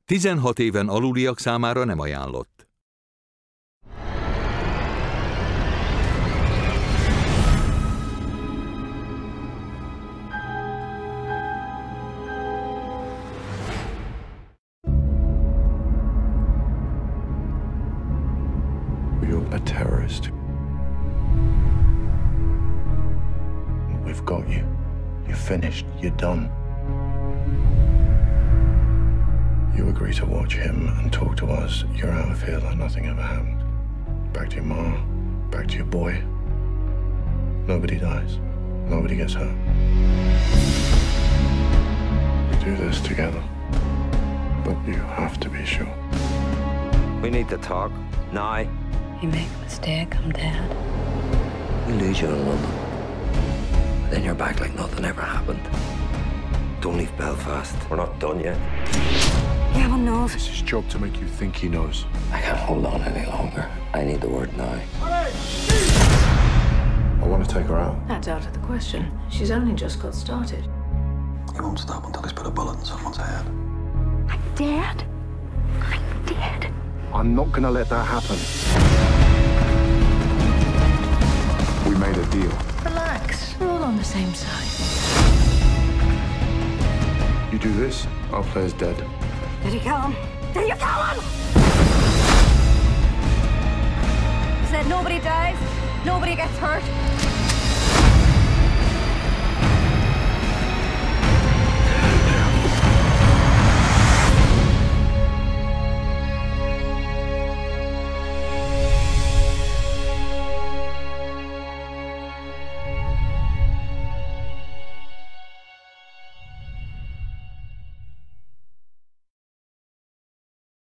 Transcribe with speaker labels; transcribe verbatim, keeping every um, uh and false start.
Speaker 1: tizenhat éven aluliak számára nem ajánlott.
Speaker 2: You're a terrorist. We've got you. You're finished. You're done. You agree to watch him and talk to us. You're out of here like nothing ever happened. Back to your mom, back to your boy. Nobody dies. Nobody gets hurt. We do this together. But you have to be sure.
Speaker 3: We need to talk. Now.
Speaker 4: You make a mistake, I'm dead.
Speaker 3: We lose you in London. Then you're back like nothing ever happened. Don't leave Belfast. We're not done yet.
Speaker 4: Gavin knows.
Speaker 2: It's his job to make you think he knows.
Speaker 3: I can't hold on any longer. I need the word now.
Speaker 2: I want to take her out.
Speaker 5: That's out of the question. She's only just got started.
Speaker 6: He won't stop until he's put a bullet in someone's head.
Speaker 4: I'm dead. I'm dead.
Speaker 2: I'm not going to let that happen. We made a deal.
Speaker 5: Relax. We're all on the same side.
Speaker 2: You do this, our player's dead.
Speaker 4: Did you kill him? Did you kill him? I said nobody dies, nobody gets hurt.